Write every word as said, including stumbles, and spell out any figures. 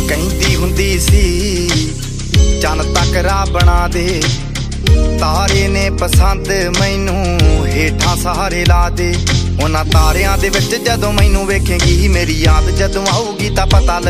ਕਹਿੰਦੀ ਹੁੰਦੀ ਸੀ ਚੰਨ ਤੱਕ ਰਾਹ ਬਣਾ ਦੇ, ਤਾਰੇ ਨੇ ਪਸੰਦ ਮੈਨੂੰ ਹੇਠਾਂ ਸਹਾਰੇ ਲਾ ਦੇ। ਉਹਨਾਂ ਤਾਰਿਆਂ ਦੇ ਵਿੱਚ ਜਦੋਂ ਮੈਨੂੰ ਵੇਖੇਂਗੀ, ਮੇਰੀ ਯਾਦ ਜਦੋਂ ਆਊਗੀ ਤਾਂ ਪਤਾ